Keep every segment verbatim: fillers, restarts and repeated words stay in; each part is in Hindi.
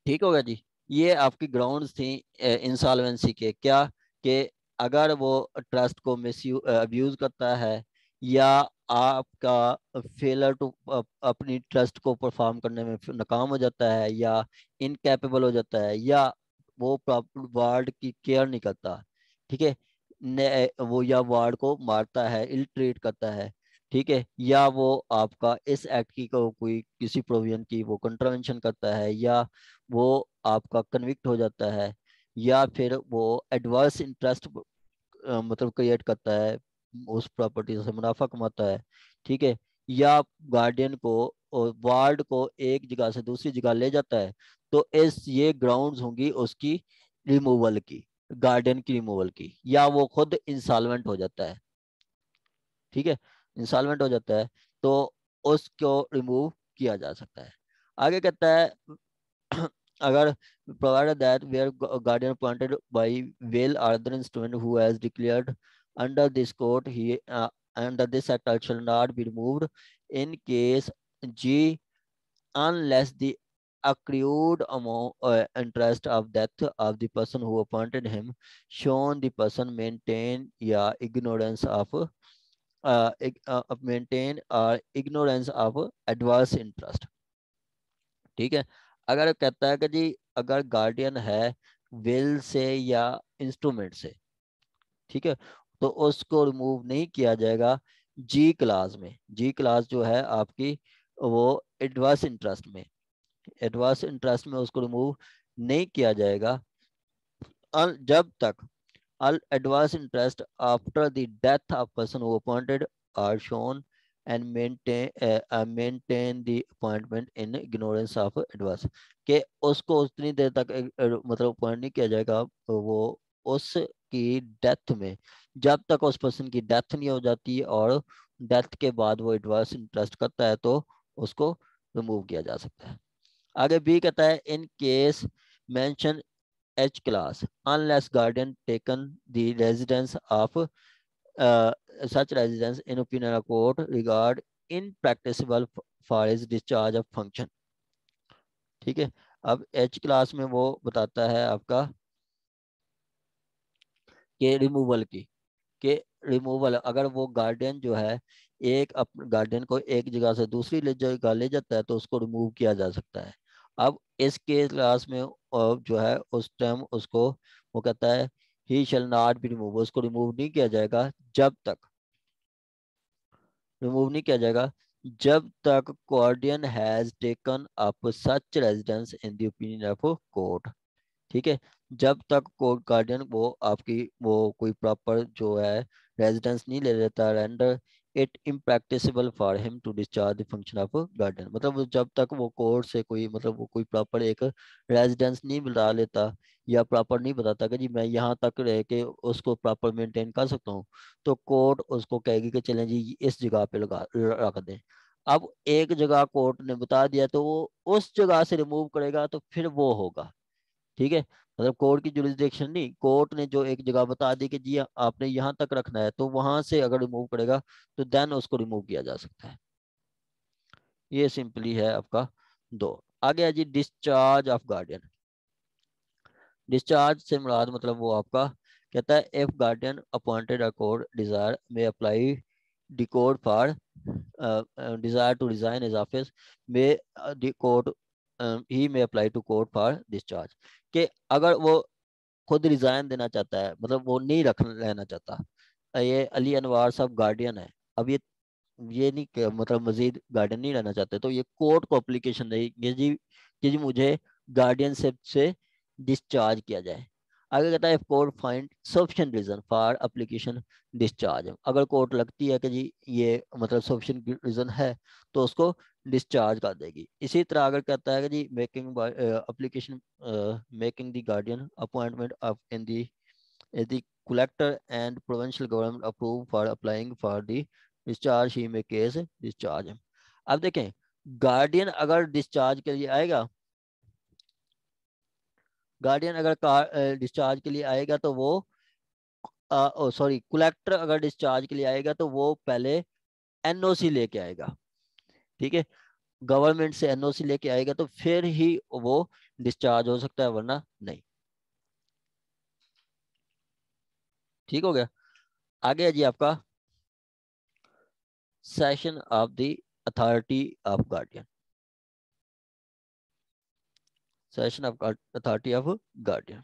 ठीक होगा जी। ये आपकी ग्राउंड्स थी इंसॉल्वेंसी के, क्या कि अगर वो ट्रस्ट को मिस अब्यूज करता है, या आपका फेलर टू अपनी ट्रस्ट को परफॉर्म करने में नाकाम हो जाता है, या इनकैपेबल हो जाता है, या वो प्रॉपर वार्ड की केयर नहीं करता, ठीक है, ने- वो या वार्ड को मारता है, इल ट्रीट करता है, ठीक है, या वो आपका इस एक्ट की को कोई किसी प्रोविजन की वो कंट्रावेंशन करता है, या वो आपका कन्विक्ट हो जाता है, या फिर वो एडवर्स इंटरेस्ट मतलब क्रिएट करता है, उस प्रॉपर्टी से मुनाफा कमाता है, ठीक है, या गार्डियन को और वार्ड को एक जगह से दूसरी जगह ले जाता है, तो इस ये ग्राउंड्स होंगी उसकी रिमूवल की, गार्डियन की रिमूवल की, या वो खुद इंसॉल्वेंट हो जाता है, ठीक है, इंसॉल्वेंट हो जाता है, तो उसको रिमूव किया जा सकता है। आगे कहता है अगर provided that where gu- guardian appointed by will or other instrument who has declared under this court he uh, under this act shall not be removed in case G unless the accrued amount uh, interest of death of the person who appointed him shown the person maintain या ignorance of uh, ig- uh, maintain or ignorance of adverse interest, ठीक है। अगर कहता है कि जी अगर गार्डियन है विल से या इंस्ट्रूमेंट से, ठीक है, तो उसको रिमूव नहीं किया जाएगा जी क्लास में। जी क्लास जो है आपकी वो एडवर्स इंटरेस्ट में, एडवर्स इंटरेस्ट में उसको रिमूव नहीं किया जाएगा अल- जब तक all adverse interest after the death of person who appointed are shown and maintain uh, uh, maintain the appointment in ignorance of adverse, के उसको उतनी देर तक uh, मतलब अपॉइंट नहीं किया जाएगा वो उसकी डेथ में, जब तक उस पर्सन की डेथ नहीं हो जाती, और डेथ के बाद वो एडवर्स इंटरेस्ट करता है तो उसको रिमूव किया जा सकता है। आगे बी कहता है in case mention H class unless guardian taken the residence of uh, such residence in opinion of court regard impracticable for his discharge of function, ठीक है। अब H क्लास में वो बताता है आपका के रिमूवल की, के रिमूवल अगर वो गार्डियन जो है एक गार्डियन को एक जगह से दूसरी ले जगह ले जाता है तो उसको रिमूव किया जा सकता है। अब इसके क्लास में अ, जो है उस टाइम उसको वो कहता है he shall not be remove, उसको रिमूव नहीं किया जाएगा जब तक, रिमूव नहीं किया जाएगा जब तक guardian has taken up such residence in the opinion of court, ठीक है। जब तक कोर्ट गार्डियन वो आपकी वो कोई प्रॉपर जो है रेजिडेंस नहीं ले लेता, render it impracticable for him to discharge the function of guardian, मतलब वो जब तक वो कोर्ट से कोई मतलब वो कोई प्रॉपर एक रेजिडेंस नहीं बता लेता, या प्रॉपर नहीं बताता कि जी मैं यहाँ तक रह के उसको प्रॉपर मेंटेन कर सकता हूँ, तो कोर्ट उसको कहेगी कि चलें जी इस जगह पे लगा रख दें। अब एक जगह कोर्ट ने बता दिया तो वो उस जगह से रिमूव करेगा तो फिर वो होगा, ठीक है। मतलब कोर्ट की जुरिस्डिक्शन नहीं, कोर्ट ने जो एक जगह बता दी कि जी आपने यहाँ तक रखना है, तो वहां से अगर रिमूव करेगा तो देन उसको रिमूव किया जा सकता है। ये सिंपली है आपका दो। आगे है जी डिस्चार्ज ऑफ गार्डियन। डिस्चार्ज से मुराद मतलब वो आपका कहता है if guardian appointed a court desire may apply the court for desire to resign his office may the court he may apply to court for discharge, कि अगर वो खुद रिजाइन देना चाहता है, मतलब वो नहीं रख रहना चाहता, ये अली अनवार साहब गार्डियन है, अब ये ये नहीं कि- मतलब मजीद गार्डियन नहीं रहना चाहते, तो ये कोर्ट को एप्लीकेशन देगी जी कि जी मुझे गार्डियनशिप से डिस्चार्ज किया जाए। आगे कहता है court find sufficient reason for application discharge, अगर कोर्ट लगती है कि जी ये मतलब सफिशिएंट रीजन है तो उसको डिस्चार्ज कर देगी। इसी तरह अगर कहता है कि जी making application making the guardian appointment of in the the collector and provincial government approve for applying for the discharge ही में केस डिस्चार्ज है। अब देखें गार्डियन अगर डिस्चार्ज के लिए आएगा, गार्डियन अगर डिस्चार्ज के लिए आएगा तो वो सॉरी कलेक्टर अगर डिस्चार्ज के लिए आएगा तो वो पहले एनओसी लेके आएगा, ठीक है। गवर्नमेंट से एनओसी लेके आएगा तो फिर ही वो डिस्चार्ज हो सकता है, वरना नहीं। ठीक हो गया। आगे है जी आपका cession of the authority of guardian. Cession of authority of guardian.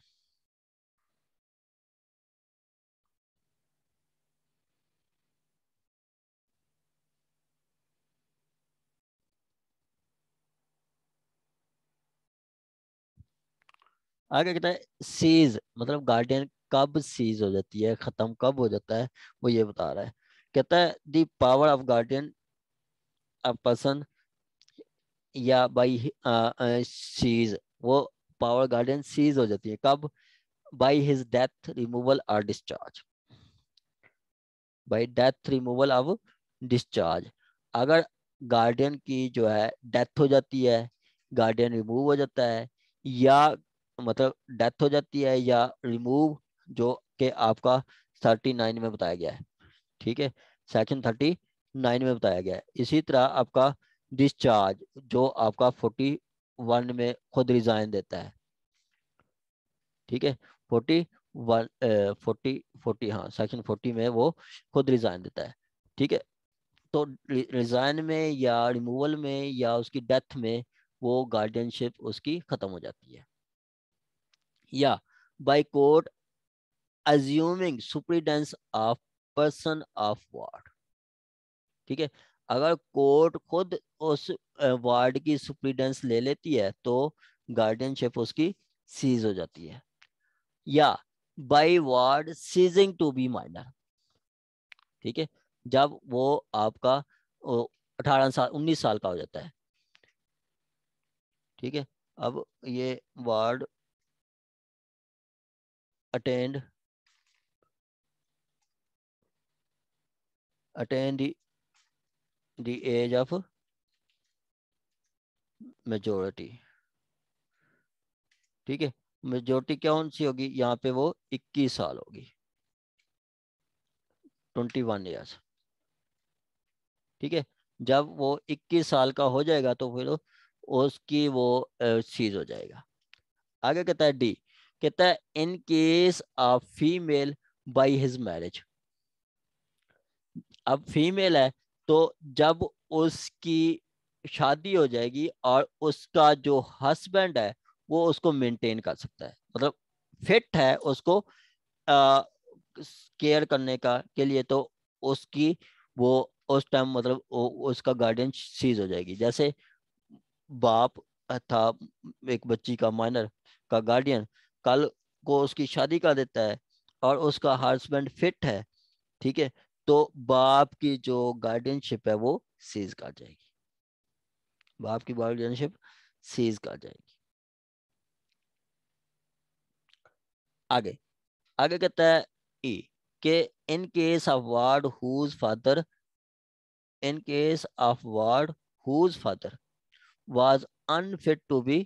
आगे कहता है सीज, मतलब गार्डियन कब सीज हो जाती है, खत्म कब हो जाता है, वो ये बता रहा है। कहता है the power of guardian a person या बाई सीज, वो पावर गार्डियन सीज हो जाती है कब, बाई हिज डेथ रिमूवल और discharge. By death removal of discharge, अगर गार्डियन की जो है डेथ हो जाती है, गार्डियन रिमूव हो जाता है, या मतलब डेथ हो जाती है या रिमूव, जो कि आपका थर्टी नाइन में बताया गया है। ठीक है, सेक्शन थर्टी नाइन में बताया गया है। इसी तरह आपका डिस्चार्ज जो आपका फोर्टी वन में खुद रिजाइन देता है। ठीक है, फोर्टी वन फोर्टी फोर्टी हाँ सेक्शन फोर्टी में वो खुद रिजाइन देता है। ठीक है, तो रिजाइन में या रिमूवल में या उसकी डेथ में वो गार्डियनशिप उसकी खत्म हो जाती है। या by court assuming superintendence of person of ward. ठीक है, अगर कोर्ट खुद उस वार्ड की सुप्रीडेंस ले लेती है तो गार्डियनशिप उसकी सीज हो जाती है। या by ward ceasing to be minor. ठीक है, जब वो आपका अठारह साल उन्नीस साल का हो जाता है। ठीक है, अब ये ward attend attend the age of majority. ठीक है, मेजोरिटी कौन सी होगी यहाँ पे, वो इक्कीस साल होगी, ट्वेंटी वन ईयर्स। ठीक है, जब वो इक्कीस साल का हो जाएगा तो फिर उसकी वो चीज हो जाएगा। आगे कहता है डी, कहता है in case of female by his marriage. अब फीमेल है तो जब उसकी शादी हो जाएगी और उसका जो हस्बैंड है वो उसको मेंटेन कर सकता है, मतलब फिट है उसको आ, केयर करने का के लिए, तो उसकी वो उस टाइम मतलब वो, उसका गार्डियन सीज हो जाएगी। जैसे बाप था एक बच्ची का माइनर का गार्डियन, कल को उसकी शादी कर देता है और उसका हस्बैंड फिट है। ठीक है, तो बाप की जो गार्डियनशिप है वो सीज कर जाएगी, बाप की गार्डियनशिप सीज कर जाएगी। आगे आगे कहता है ई, के in case of ward whose father in case of ward whose father was unfit to be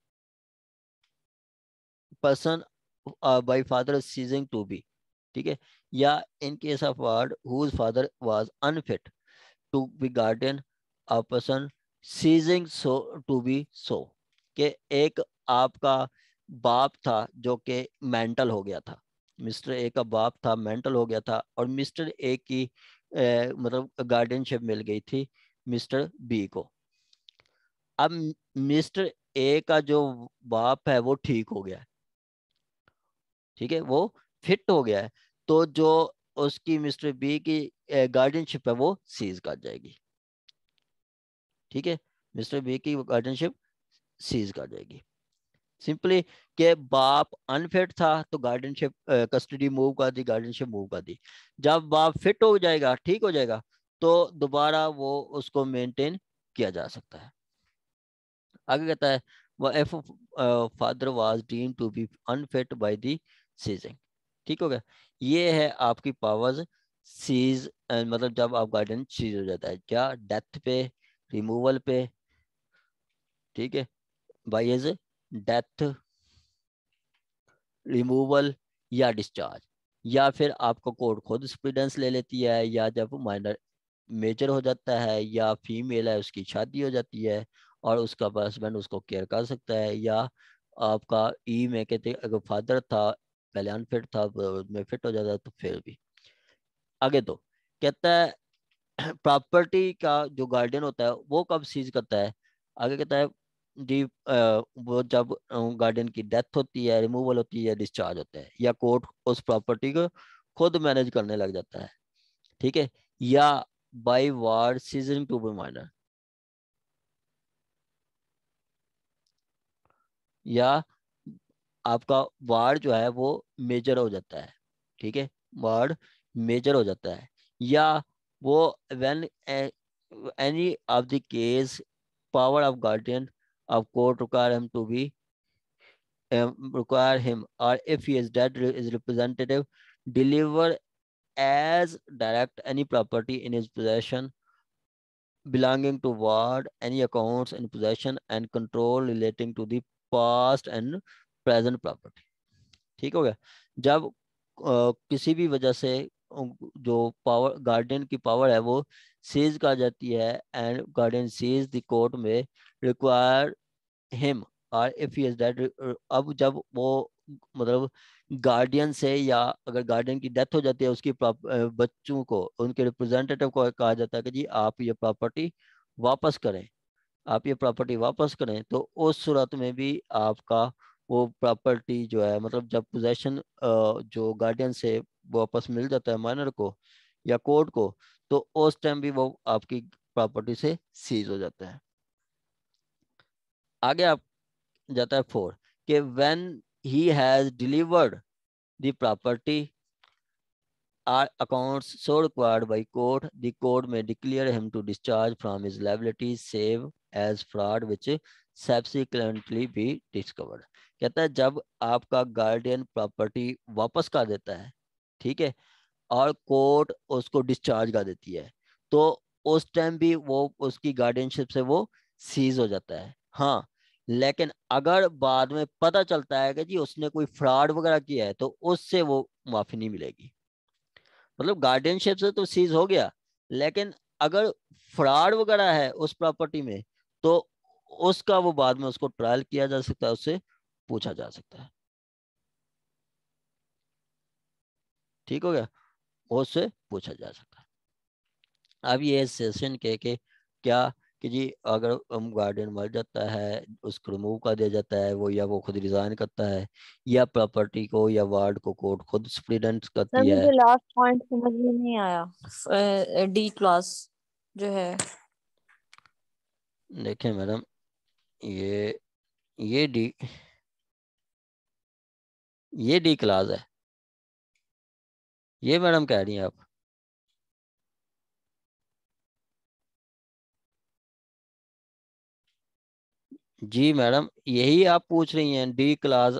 person by father ceasing to be. ठीक है, या in case of ward whose father was unfit to be guardian a person ceasing so to be so, कि एक आपका बाप था जो कि मेंटल हो गया था, मिस्टर ए का बाप था मेंटल हो गया था और मिस्टर ए की ए, मतलब गार्डियनशिप मिल गई थी मिस्टर बी को। अब मिस्टर ए का जो बाप है वो ठीक हो गया है। ठीक है, वो फिट हो गया है, तो जो उसकी मिस्टर बी की गार्डियनशिप है वो सीज कर जाएगी। ठीक है, मिस्टर बी की गार्डियनशिप सीज कर जाएगी। सिंपली के बाप अनफिट था तो गार्डियनशिप कस्टडी मूव कर दी, गार्डियनशिप मूव कर दी। जब बाप फिट हो जाएगा, ठीक हो जाएगा, तो दोबारा वो उसको मेंटेन किया जा सकता है। आगे कहता है वो F father was deem to be unfit by the ceasing. ठीक हो गया, ये है आपकी पावर्स सीज, मतलब जब आप गार्डियन सीज हो जाता है, क्या डेथ पे, रिमूवल पे, ठीक है, बाय हिज डेथ, रिमूवल या डिस्चार्ज, या फिर आपको कोर्ट खुद स्प्रूडेंस ले लेती है, या जब माइनर मेजर हो जाता है, या फीमेल है उसकी शादी हो जाती है और उसका हस्बैंड उसको केयर कर सकता है, या आपका ई में कहते अगर फादर था पहले अनफिट था में फिट हो जाता है तो फिर भी आगे। तो कहता है प्रॉपर्टी का जो गार्डियन होता है वो कब सीज करता है, आगे कहता है जी अ, वो जब गार्डियन की डेथ होती है, रिमूवल होती है, डिस्चार्ज होता है, या कोर्ट उस प्रॉपर्टी को खुद मैनेज करने लग जाता है, ठीक है, या by ward ceasing to be minor, या आपका वार्ड जो है वो मेजर हो जाता है, ठीक है, वार्ड मेजर हो जाता है, या वो when any of the case power of guardian of court require him to be require him, or if he is dead is representative deliver as direct any property in his possession belonging to ward, any accounts in possession and control relating to the past and present property। ठीक हो गया। जब अ, किसी भी वजह से जो पावर गार्डियन की पावर है वो सीज कर जाती है and guardian cease the court may require him, और इफ ही इज डेड, अब जब वो मतलब गार्डियन से, या अगर गार्डियन की डेथ हो जाती है उसकी prop- अ, बच्चों को उनके रिप्रेजेंटेटिव को कहा जाता है कि जी आप ये प्रॉपर्टी वापस करें, आप ये प्रॉपर्टी वापस करें, तो उस सूरत में भी आपका वो प्रॉपर्टी जो है मतलब जब पोजेशन जो गार्डियन से वापस मिल जाता है माइनर को या कोर्ट को, तो उस टाइम भी वो आपकी प्रॉपर्टी से सीज हो जाता है। आगे आप जाता है फोर कि when he has delivered the property or accounts so required by court the court may declare him to discharge from his liability save as fraud which subsequently be discovered. कहता है जब आपका गार्डियन प्रॉपर्टी वापस कर देता है, ठीक है, और कोर्ट उसको डिस्चार्ज कर देती है, तो उस टाइम भी वो उसकी गार्डियनशिप से वो सीज हो जाता है। हाँ, लेकिन अगर बाद में पता चलता है कि जी उसने कोई फ्रॉड वगैरह किया है तो उससे वो माफी नहीं मिलेगी। मतलब गार्डियनशिप से तो सीज हो गया, लेकिन अगर फ्रॉड वगैरह है उस प्रॉपर्टी में तो उसका वो बाद में उसको ट्रायल किया जा सकता है, उससे पूछा जा सकता है। ठीक हो गया, उससे पूछा जा सकता है। अब ये सेशन के के क्या कि जी अगर गार्डियन मर जाता है उसको रिमूव कर दिया जाता है वो, या वो खुद रिजाइन करता है, या प्रॉपर्टी को या वार्ड को कोर्ट खुद स्प्लिट सर करती है। मुझे लास्ट पॉइंट समझ में नहीं आया, डी क्लास जो है। देखें मैडम, ये ये डी ये डी क्लास है, ये मैडम कह रही हैं आप। जी मैडम यही आप पूछ रही हैं डी क्लास।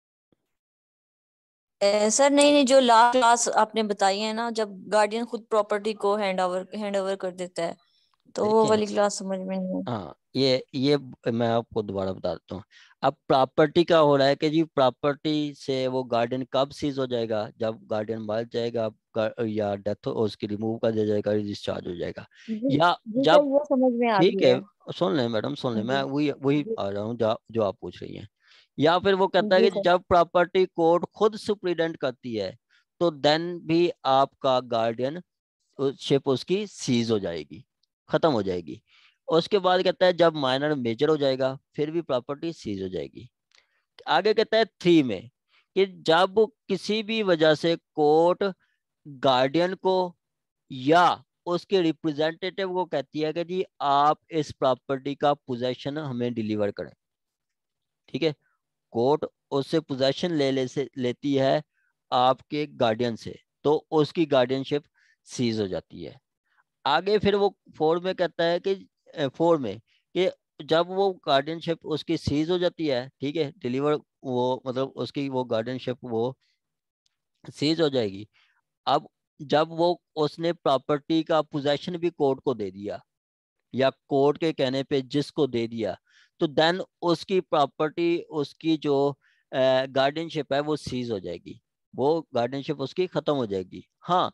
ए, सर नहीं नहीं, जो लास्ट क्लास आपने बताई है ना, जब गार्डियन खुद प्रॉपर्टी को हैंड ओवर हैंड ओवर कर देता है, तो वो देखें, वाली क्लास समझ में नहीं आई। हाँ ये ये मैं आपको दोबारा बता देता हूँ। अब प्रॉपर्टी का हो रहा है कि जी प्रॉपर्टी से वो गार्डियन कब सीज हो जाएगा, जब गार्डियन मर जाएगा गा- या डेथ उसकी रिमूव कर दिया जाएगा, डिस्चार्ज हो जाएगा, जी या जी सर, जब वो समझ में आ ठीक रही है है। सुन लें मैडम, सुन लें, जी मैं वही वही जी आ रहा हूँ जो जो आप पूछ रही हैं। या फिर वो कहता है जी कि सर। जब प्रॉपर्टी कोर्ट खुद सुप्रीडेंट करती है तो देन भी आपका गार्डियन शिप उसकी सीज हो जाएगी, खत्म हो जाएगी। उसके बाद कहता है जब माइनर मेजर हो जाएगा फिर भी प्रॉपर्टी सीज हो जाएगी। आगे कहता है थ्री में कि जब किसी भी वजह से कोर्ट गार्डियन को या उसके रिप्रेजेंटेटिव को कहती है कि जी आप इस प्रॉपर्टी का पोजेशन हमें डिलीवर करें, ठीक है, कोर्ट उससे पोजेशन ले ले से लेती है आपके गार्डियन से, तो उसकी गार्डियनशिप सीज हो जाती है। आगे फिर वो फोर में कहता है कि फोर में कि जब वो गार्डियनशिप उसकी सीज हो जाती है, ठीक है, डिलीवर वो मतलब उसकी वो गार्डियनशिप वो सीज हो जाएगी। अब जब वो उसने प्रॉपर्टी का पोजेशन भी कोर्ट को दे दिया या कोर्ट के कहने पे जिसको दे दिया, तो देन उसकी प्रॉपर्टी उसकी जो गार्डियनशिप है वो सीज हो जाएगी, वो गार्डियनशिप उसकी खत्म हो जाएगी। हाँ,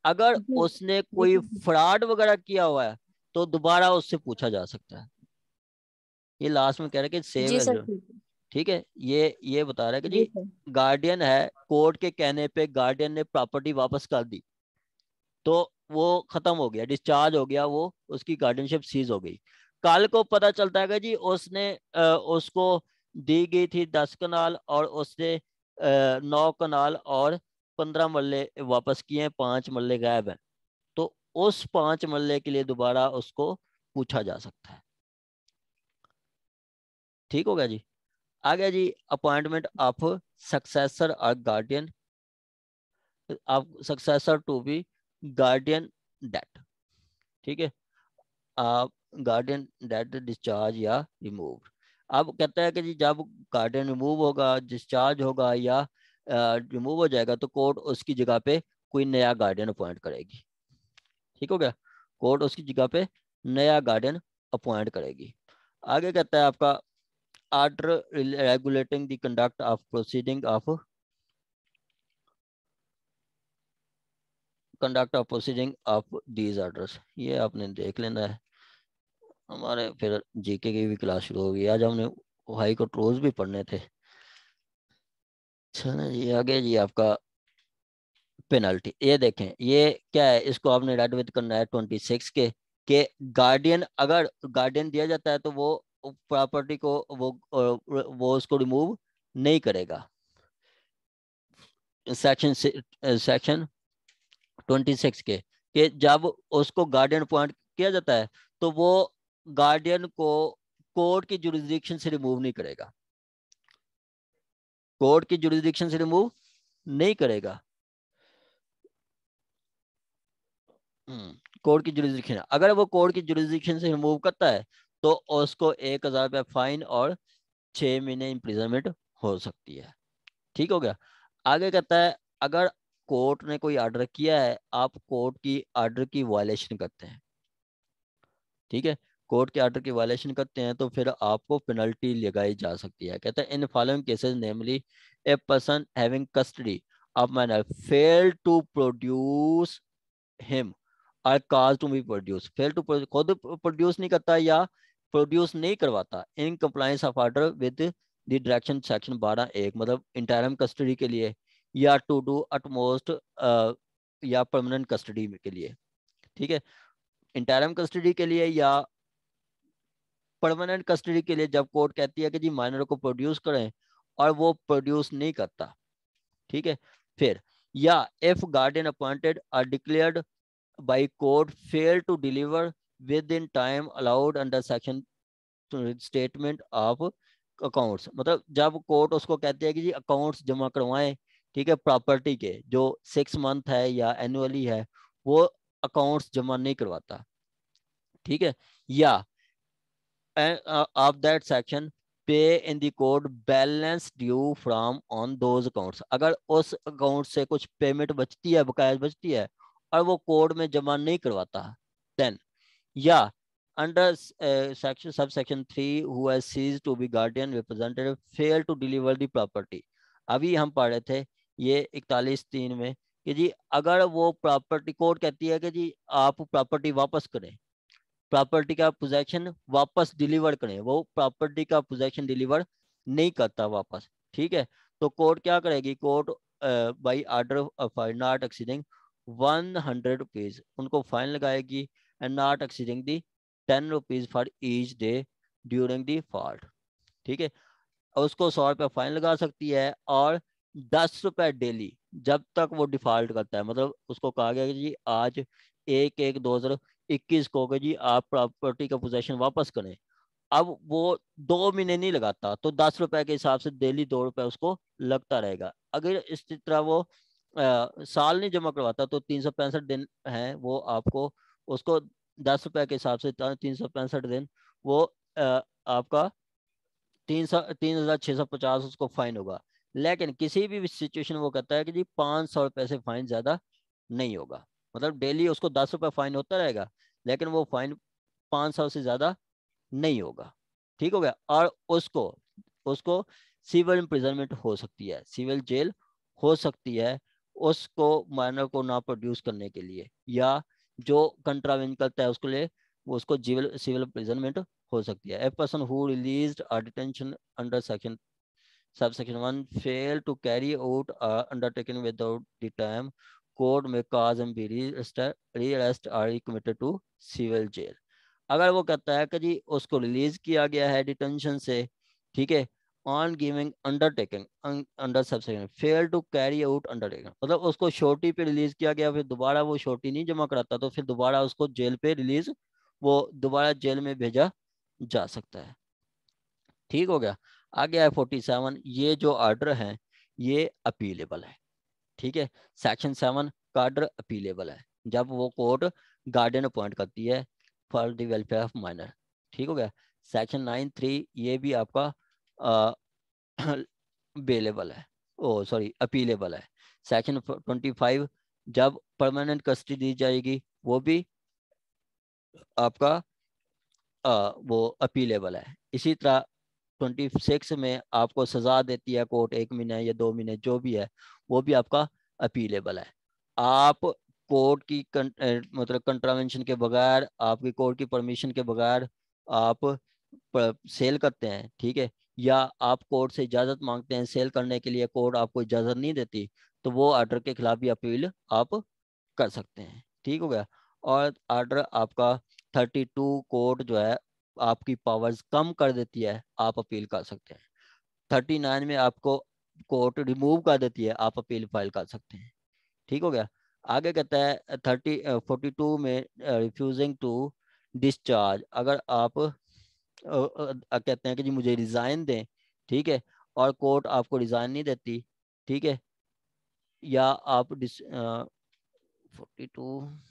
अगर उसने कोई फ्रॉड वगैरह किया हुआ है तो दोबारा उससे पूछा जा सकता है। ये लास्ट में कह रहा है कि सेव जी सर एल्डर, ठीक है। ठीक है। ये ये बता रहा है कि जी जी सर। गार्डियन है, कोर्ट के कहने पे गार्डियन ने प्रॉपर्टी वापस कर दी तो वो खत्म हो गया, डिस्चार्ज हो गया, वो उसकी गार्डियनशिप सीज हो गई। कल को पता चलता है कि जी उसने अ, उसको दी गई थी दस कनाल और उसने अ, नौ कनाल और पंद्रह मरले वापस किए हैं, पांच मरले गायब हैं, तो उस पांच मरले के लिए दोबारा उसको पूछा जा सकता है। ठीक हो गया जी। आ गया जी अपॉइंटमेंट ऑफ सक्सेसर और गार्डियन, आप successor to be guardian dead, ठीक है। आप गार्डियन डेट डिस्चार्ज या रिमूव, अब कहता है कि जी जब गार्डियन रिमूव होगा, डिस्चार्ज होगा या रिमूव हो जाएगा तो कोर्ट उसकी जगह पे कोई नया गार्डियन अपॉइंट करेगी। ठीक हो गया, कोर्ट उसकी जगह पे नया गार्डियन अपॉइंट करेगी। आगे कहता है आपका order regulating the conduct of proceeding of conduct of proceeding of these orders, ये आपने देख लेना है। हमारे फिर जीके की भी क्लास शुरू होगी, आज हमने हाई कोर्ट रोज भी पढ़ने थे। चलो जी आगे जी आपका पेनल्टी, ये देखें ये क्या है, इसको आपने रेड विद करना है ट्वेंटी सिक्स के के गार्डियन, अगर गार्डियन दिया जाता है तो वो प्रॉपर्टी को वो वो उसको रिमूव नहीं करेगा। सेक्शन सेक्शन ट्वेंटी सिक्स के कि जब उसको गार्डियन अपॉइंट किया जाता है तो वो गार्डियन को कोर्ट की जुरिस्डिक्शन से रिमूव नहीं करेगा, कोर्ट की जुरिस्डिक्शन से रिमूव नहीं करेगा। कोर्ट की जुरिस्डिक्शन, अगर वो कोर्ट की जुरिस्डिक्शन से रिमूव करता है तो उसको एक हजार रुपया फाइन और छह महीने इम्प्रिजनमेंट हो सकती है। ठीक हो गया। आगे कहता है अगर कोर्ट ने कोई ऑर्डर किया है, आप कोर्ट की ऑर्डर की वायलेशन करते हैं, ठीक है, कोर्ट के ऑर्डर की वायलेशन करते हैं तो फिर आपको पेनल्टी लगाई जा सकती है। कहते हैं in following cases namely a person having custody of minor fail to produce him or cause to be produce, fail to खुद प्रोड्यूस नहीं करता या प्रोड्यूस नहीं करवाता in compliance of order with the direction section बारह एक, मतलब इंटरम कस्टडी के लिए या टू डू अटमोस्ट या परमानेंट कस्टडी के लिए, ठीक है, इंटरम कस्टडी के लिए या परमानेंट कस्टडी के लिए जब कोर्ट कहती है कि जी माइनर को प्रोड्यूस करें और वो प्रोड्यूस नहीं करता, ठीक है। फिर या if guardian appointed or declared by court fail to deliver within time allowed under section statement of accounts, मतलब जब कोर्ट उसको कहती है कि जी अकाउंट्स जमा करवाएं, ठीक है, प्रॉपर्टी के जो सिक्स मंथ है या एनुअली है वो अकाउंट्स जमा नहीं करवाता, ठीक है, या ऑफ दैट सेक्शन पे in the court balance due from on those accounts, अगर उस अकाउंट से कुछ पेमेंट बचती है, बकाया बचती है और वो कोर्ट में जमा नहीं करवाता, देन या under section sub section three who has ceased to be guardian representative fail to deliver the property. अभी हम पढ़ रहे थे ये इकतालीस तीन में कि जी अगर वो प्रॉपर्टी, कोर्ट कहती है कि जी आप प्रॉपर्टी वापस करें, प्रॉपर्टी का पोजेशन वापस डिलीवर करें, वो प्रॉपर्टी का पोजेशन डिलीवर नहीं करता वापस, ठीक है, तो कोर्ट क्या करेगी, court by order of not exceeding one hundred rupees उनको फाइन लगाएगी and not exceeding the ten rupees for each day during the fault, ठीक है, उसको सौ रुपया फाइन लगा सकती है और दस रुपए डेली जब तक वो डिफॉल्ट करता है, मतलब उसको कहा गया कि जी आज एक एक दो हजार इक्कीस को कि जी आप प्रॉपर्टी का पोजेशन वापस करें, अब वो दो महीने नहीं लगाता तो दस रुपए के हिसाब से डेली दो रुपए उसको लगता रहेगा। अगर इस तरह वो आ, साल नहीं जमा करवाता तो तीन सौ पैंसठ दिन है वो आपको उसको दस रुपए के हिसाब से तीन सौ पैंसठ दिन वो आ, आपका तीन सौ तीन हजार छह सौ पचास उसको फाइन होगा। लेकिन किसी भी सिचुएशन वो कहता है कि जी पाँच सौ रुपए से फाइन ज्यादा नहीं होगा, मतलब डेली उसको दस रुपए फाइन होता रहेगा लेकिन वो फाइन पाँच सौ से ज्यादा नहीं होगा। ठीक हो गया। और उसको उसको सिविल इम्प्रिजनमेंट हो सकती है, सिविल जेल हो सकती है उसको माइनर को ना प्रोड्यूस करने के लिए, या जो कंट्रावेंशन करता है उसके लिए वो उसको सिविल सिविल इम्प्रिजनमेंट हो सकती है। A person who released or detention under section subsection one fail to carry out uh, undertaken without the time court may cause and be re-arrest or committed to civil jail। अगर वो कहता है कि जी उसको रिलीज किया गया है डिटेंशन से, ठीक है, on giving undertaking under subsection fail to carry out undertaking, मतलब उसको शोर्टी पे रिलीज किया गया, फिर दोबारा वो शोर्टी नहीं जमा कराता तो फिर दोबारा उसको जेल पे रिलीज, वो दोबारा जेल में भेजा जा सकता है। ठीक हो गया। आगे है फोर्टी सेवन, ये जो ऑर्डर है ये अपीलेबल है। ठीक है, सेक्शन सेवन का ऑर्डर अपीलेबल है जब वो कोर्ट गार्डियन अपॉइंट करती है for the welfare of minor. ठीक हो गया। सेक्शन नाइन थ्री ये भी आपका बेलेबल है, ओ सॉरी अपीलेबल है। सेक्शन ट्वेंटी फाइव जब परमानेंट कस्टडी दी जाएगी वो भी आपका आ, वो अपीलेबल है। इसी तरह ट्वेंटी सिक्स में आपको सजा देती है कोर्ट, एक महीने या दो महीने जो भी है, वो भी आपका अपीलेबल है। आप कोर्ट की कं, मतलब कंट्रावेंशन के बगैर, आपकी कोर्ट की परमिशन के बगैर आप सेल करते हैं, ठीक है, या आप कोर्ट से इजाज़त मांगते हैं सेल करने के लिए, कोर्ट आपको इजाज़त नहीं देती, तो वो ऑर्डर के खिलाफ भी अपील आप कर सकते हैं। ठीक हो गया। और ऑर्डर आपका थर्टी टू कोर्ट जो है आपकी पावर्स कम कर देती है, आप अपील कर सकते हैं। थर्टी नाइन में आपको कोर्ट रिमूव कर देती है, आप अपील फाइल कर सकते हैं। ठीक हो गया। आगे कहता है थर्टी फोर्टी टू में रिफ्यूजिंग टू डिस्चार्ज, अगर आप अ, अ, कहते हैं कि जी मुझे रिजाइन दें, ठीक है, और कोर्ट आपको रिजाइन नहीं देती, ठीक है, या आप डिस फोर्टी टू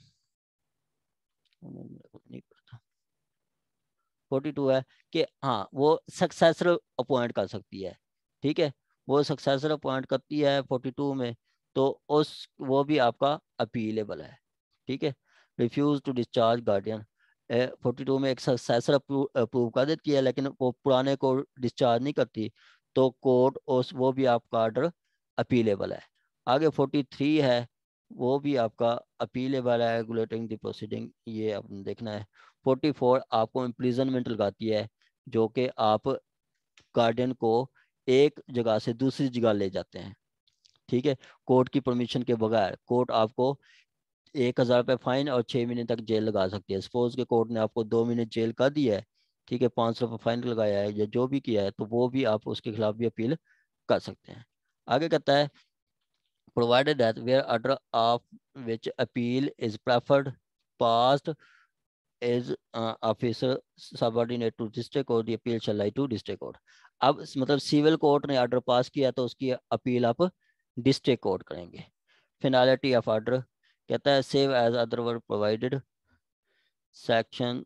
नहीं पता, फोर्टी टू है कि हाँ वो सक्सेसर अपॉइंट कर सकती है। ठीक है, वो सक्सेसर अपॉइंट करती है फोर्टी टू में, तो उस वो भी आपका अपीलेबल है। ठीक है। Refuse to discharge guardian, forty two में एक सक्सेसर अप्रूव कर देती है लेकिन वो पुराने को डिस्चार्ज नहीं करती, तो कोर्ट उस वो भी आपका ऑर्डर अपीलेबल है। आगे फोर्टी थ्री है, वो भी आपका अपीलेबल है, रेगुलेटिंग द प्रोसीडिंग, ये आपने देखना है। फोर्टी फोर आपको इम्प्रिजनमेंट लगाती है, जो कि आप गार्डियन को एक जगह से दूसरी जगह ले जाते हैं। ठीक है, कोर्ट की परमिशन के बगैर कोर्ट आपको एक हजार रुपये फाइन और छः महीने तक जेल लगा सकती है। सपोज के कोर्ट ने आपको दो महीने जेल कर दिया है, ठीक है, पाँच सौ रुपये फाइन लगाया है या जो भी किया है, तो वो भी आप उसके खिलाफ भी अपील कर सकते हैं। आगे कहता है provided that where order of which appeal is preferred passed is uh, officer subordinate to district court, the appeal shall lie to district court। अब मतलब सिविल कोर्ट ने ऑर्डर पास किया तो उसकी अपील आप डिस्ट्रिक्ट कोर्ट करेंगे। फिनालिटी ऑफ ऑर्डर कहता है save as otherwise provided section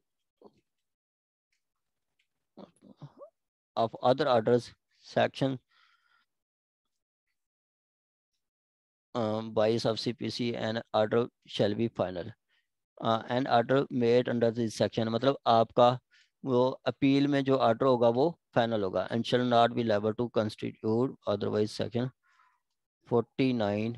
of other orders section बाईस ऑफ CPC and order shall be final and order made under this section, मतलब आपका वो अपील में जो ऑर्डर होगा वो फाइनल होगा। And shall not be liable to constitute otherwise section forty nine,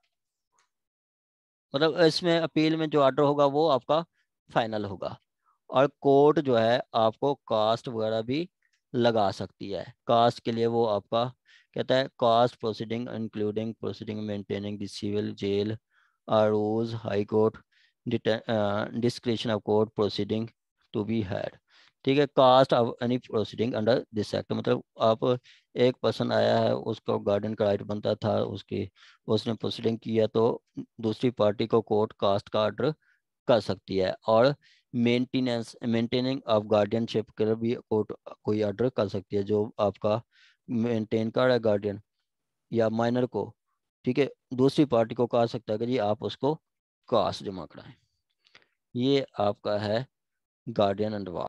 मतलब इसमें अपील में जो ऑर्डर होगा वो आपका फाइनल होगा। और कोर्ट जो है आपको कास्ट वगैरह भी लगा सकती है। कास्ट के लिए वो आपका कहता है cost proceeding including proceeding maintaining the civil jail rules high court description of court proceeding to be had. ठीक है, cost of any proceeding under this act, मतलब आप एक पर्सन आया है उसको गार्डियन का राइट बनता था, उसकी उसने प्रोसीडिंग किया तो दूसरी पार्टी को कोर्ट कास्ट का ऑर्डर कर सकती है। और मेंटेनेंस मेंटेनिंग ऑफ गार्डियनशिप के लिए भी कोर्ट कोई ऑर्डर कर सकती है, जो आपका मेंटेन कर रहा है गार्डियन या माइनर को, ठीक है, दूसरी पार्टी को कह सकता है कि जी आप उसको कास्ट जमा कराएं। ये आपका है गार्डियन एंड